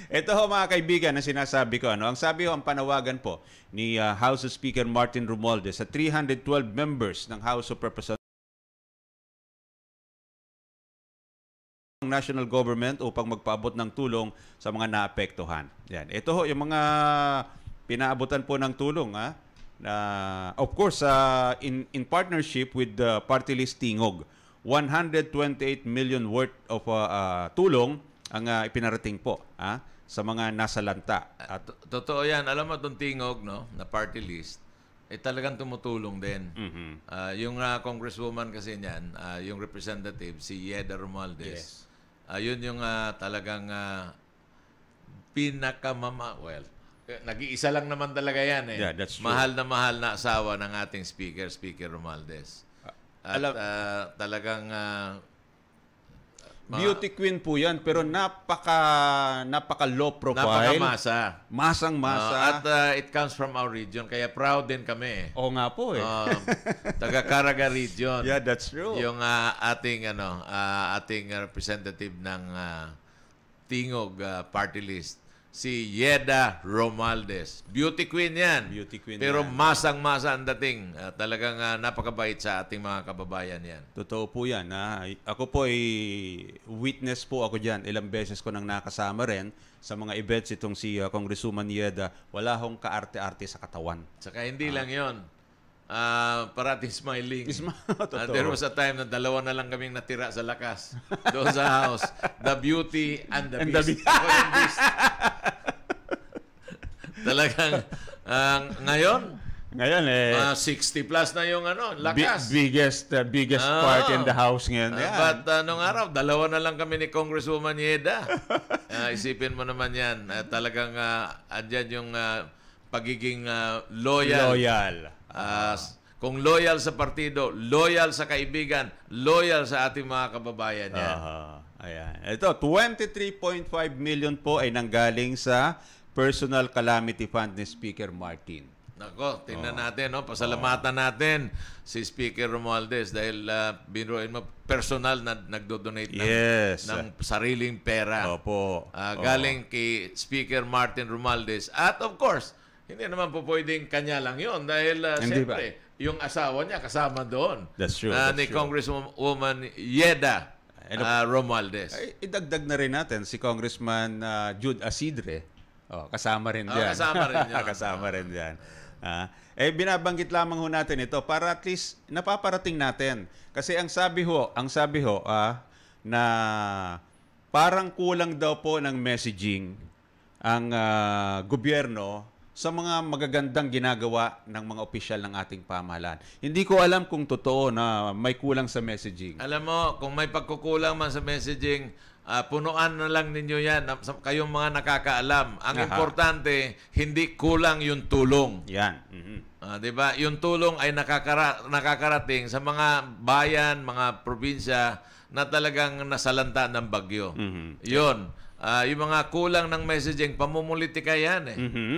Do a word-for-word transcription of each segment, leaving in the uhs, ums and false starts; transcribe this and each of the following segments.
Ito ho mga kaibigan na sinasabi ko. Ano? Ang sabi ho, ang panawagan po ni uh, House Speaker Martin Romualdez sa three hundred twelve members ng House of Representatives national government upang magpaabot ng tulong sa mga naapektuhan. Yan. Ito ho, yung mga pinaabutan po ng tulong. Ha? Uh, of course, uh, in, in partnership with the party list Tingog, one hundred twenty-eight million worth of uh, uh, tulong ang uh, ipinarating po ha? Sa mga nasa lanta. At totoo yan. Alam mo itong Tingog, no, na party list, eh talagang tumutulong din. Mm-hmm. uh, yung uh, congresswoman kasi niyan, uh, yung representative, si Yeda Romualdez, yes. Uh, yun yung uh, talagang uh, pinakamama, well, nag-iisa lang naman talaga yan eh. Yeah, that's true. Mahal na mahal na asawa ng ating speaker, Speaker Romualdez. At Alam, uh, talagang uh, beauty queen po yan, pero napaka napaka low profile. Napaka-masa. Masang-masa. Uh, at uh, it comes from our region, kaya proud din kami. Oo nga po eh. Uh, taga-Caraga region. Yeah, that's true. Yung uh, ating ano, uh, ating representative ng uh, Tingog uh, party list, si Yeda Romualdez. Beauty queen yan. Beauty queen Pero yan. masang-masa ang dating. Uh, talagang uh, napakabait sa ating mga kababayan yan. Totoo po yan. Ha? Ako po ay witness po ako dyan. Ilang beses ko nang nakasama rin sa mga events itong si uh, Congresswoman Yeda. Wala hong kaarte-arte sa katawan. Saka hindi ah. lang yon. Uh, parating smiling. Isma, uh, there was a time na dalawa na lang kaming natira sa lakas. Doon sa house. The Beauty and the and Beast. The Ako yung Beast. Talagang, uh, ngayon, ngayon eh, uh, sixty plus na yung ano, lakas. Big, biggest uh, biggest oh. part in the house ngayon. Uh, but uh, nung araw, dalawa na lang kami ni Congresswoman Yeda. Uh, isipin mo naman yan. Uh, talagang, uh, andyan yung uh, pagiging uh, loyal. Loyal. Uh, kung loyal sa partido, loyal sa kaibigan, loyal sa ating mga kababayan yan. Uh, ayan. Ito, twenty-three point five million po ay nanggaling sa personal calamity fund ni Speaker Martin. Nako, tingnan oh. natin, no? Pasalamatan oh. natin si Speaker Romualdez dahil uh, binuin mo, personal na nagdo-donate ng, yes. ng sariling pera. Opo. Uh, galing oh. kay Speaker Martin Romualdez. At of course, hindi naman po pwedeng kanya lang yun dahil uh, siyempre, ba? Yung asawa niya kasama doon. That's true. Uh, that's ni true. Congresswoman Yeda uh, Romualdez. Ay, idagdag na rin natin si Congressman uh, Jude Asidre. Oh, kasama rin diyan. Oh, kasama rin diyan. kasama rin diyan. Ah, eh binabanggit lamang ho natin ito para at least napaparating natin. Kasi ang sabi ho, ang sabi ho ah, na parang kulang daw po ng messaging ang uh, gobyerno sa mga magagandang ginagawa ng mga opisyal ng ating pamahalaan. Hindi ko alam kung totoo na may kulang sa messaging. Alam mo, kung may pagkukulang man sa messaging, uh, punuan na lang ninyo yan, kayong mga nakakaalam. Ang Aha. importante, hindi kulang yung tulong. Yan. Mm-hmm. Uh, diba? Yung tulong ay nakakara nakakarating sa mga bayan, mga probinsya na talagang nasalanta ng bagyo. Mm-hmm. Yun. Uh, yung mga kulang ng messaging, pamumulitika yan eh. Mm-hmm.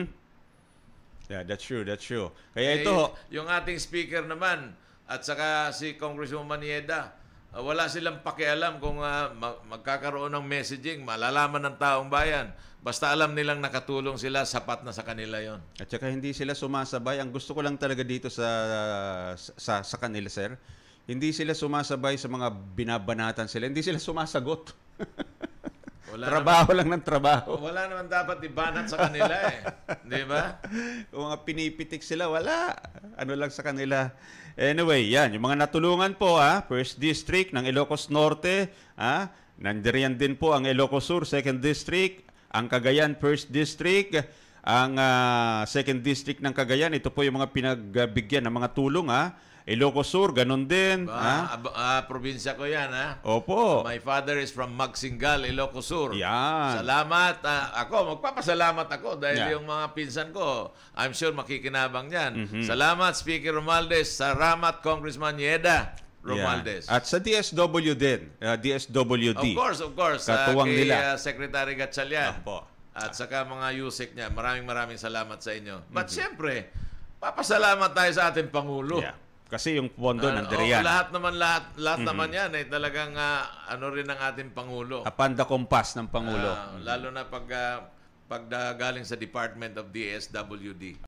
Yeah, that's true, that's true. Kaya eh, ito, yung ating speaker naman at saka si Congresswoman Yeda, uh, wala silang pakialam kung uh, mag magkakaroon ng messaging, malalaman ng taong bayan. Basta alam nilang nakatulong sila, sapat na sa kanila yon. At saka hindi sila sumasabay. Ang gusto ko lang talaga dito sa sa, sa kanila, sir, hindi sila sumasabay sa mga binabanatan sila. Hindi sila sumasagot. Wala trabaho naman, lang ng trabaho. Wala naman dapat ibanat sa kanila eh. Di ba? Kung mga pinipitik sila, wala. Ano lang sa kanila. Anyway, yan. Yung mga natulungan po, ha? First District ng Ilocos Norte. Ha? Nandiyan din po ang Ilocos Sur, Second District. Ang Cagayan, First District. Ang uh, Second District ng Cagayan, ito po yung mga pinagbigyan ng mga tulong, ha? Ilocos Sur, ganun din. Ah, uh, uh, probinsya ko yan, ha? Opo. My father is from Magsingal, Ilocos Sur. Yan. Salamat. Uh, ako, magpapasalamat ako dahil yeah. yung mga pinsan ko, I'm sure makikinabang yan. Mm-hmm. Salamat, Speaker Romualdez. Salamat, Congressman Yeda Romualdez. Yeah. At sa D S W din, uh, D S W D. Of course, of course. Katuwang uh, kay nila. Uh, Secretary Gatchalian. Opo. At saka mga U S E C niya. Maraming maraming salamat sa inyo. But mm-hmm. siyempre, papasalamat tayo sa ating Pangulo. Yeah. Kasi yung pondo Ah, nandiriyan. oo, lahat naman lahat lahat naman 'yan ay talagang ah, ano rin ng ating pangulo. Apanda kompas ng Pangulo. Ah, lalo na pag ah, pag ah, galing sa Department of D S W D.